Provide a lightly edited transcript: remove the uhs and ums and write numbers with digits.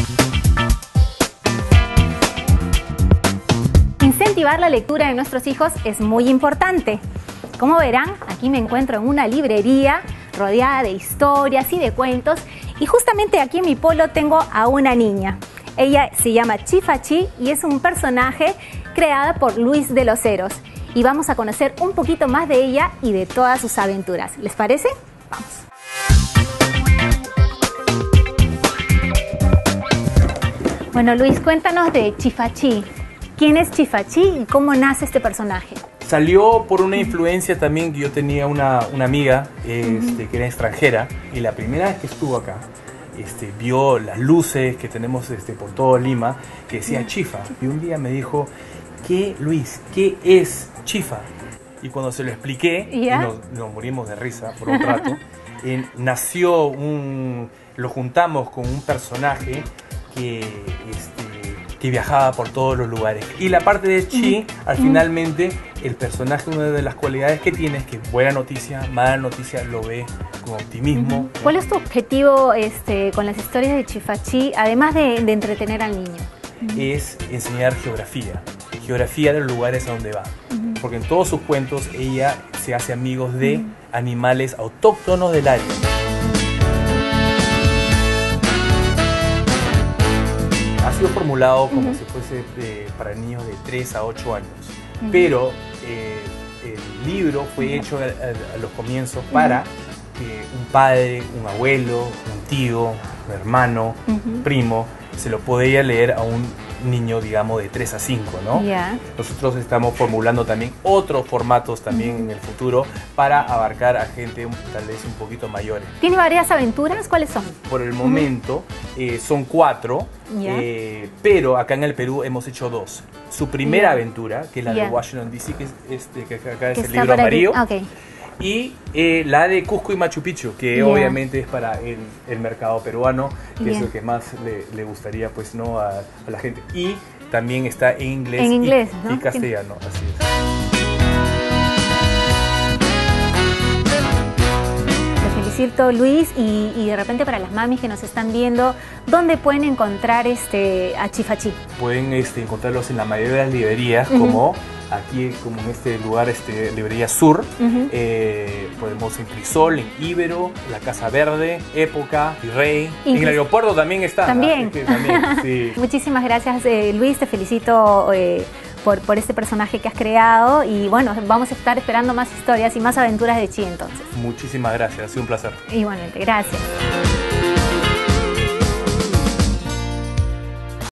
Incentivar la lectura de nuestros hijos es muy importante. Como verán, aquí me encuentro en una librería rodeada de historias y de cuentos, y justamente aquí en mi polo tengo a una niña. Ella se llama Chifachi y es un personaje creada por Luis de los Heros. Y vamos a conocer un poquito más de ella y de todas sus aventuras. ¿Les parece? Vamos. Bueno, Luis, cuéntanos de Chifachi. ¿Quién es Chifachi y cómo nace este personaje? Salió por una influencia también que yo tenía una amiga que era extranjera, y la primera vez que estuvo acá vio las luces que tenemos por todo Lima, que decía Chifa, y un día me dijo, Luis, ¿qué es Chifa? Y cuando se lo expliqué, y nos morimos de risa por un rato, lo juntamos con un personaje que viajaba por todos los lugares. Y la parte de Chi, finalmente, el personaje, una de las cualidades que tiene es que buena noticia, mala noticia, lo ve con optimismo. ¿Cuál es tu objetivo con las historias de Chifachi, además de entretener al niño? Es enseñar geografía de los lugares a donde va. Porque en todos sus cuentos ella se hace amigos de animales autóctonos del área. Ha sido formulado como si fuese para niños de 3 a 8 años, pero el libro fue hecho a los comienzos para que un padre, un abuelo, un tío, un hermano, un primo, se lo podía leer a un niño, digamos, de 3 a 5, ¿no? Nosotros estamos formulando también otros formatos también en el futuro para abarcar a gente tal vez un poquito mayores. ¿Tiene varias aventuras? ¿Cuáles son? Por el momento son 4, pero acá en el Perú hemos hecho 2. Su primera aventura, que es la de Washington DC, que acá es el libro amarillo. Y la de Cusco y Machu Picchu, que obviamente es para el mercado peruano, que es lo que más le gustaría, pues, ¿no? a la gente. Y también está en inglés, ¿no? y castellano, así es. Te felicito, Luis, y de repente para las mamis que nos están viendo, ¿dónde pueden encontrar a Chifachi? Pueden encontrarlos en la mayoría de las librerías, como aquí, como en este lugar, librería Sur. Podemos en Crisol, en Ibero, la Casa Verde, Época, Virrey. En el aeropuerto también está. También. Sí. Muchísimas gracias, Luis. Te felicito por este personaje que has creado. Y bueno, vamos a estar esperando más historias y más aventuras de Chi entonces. Muchísimas gracias. Ha sido un placer. Igualmente, gracias.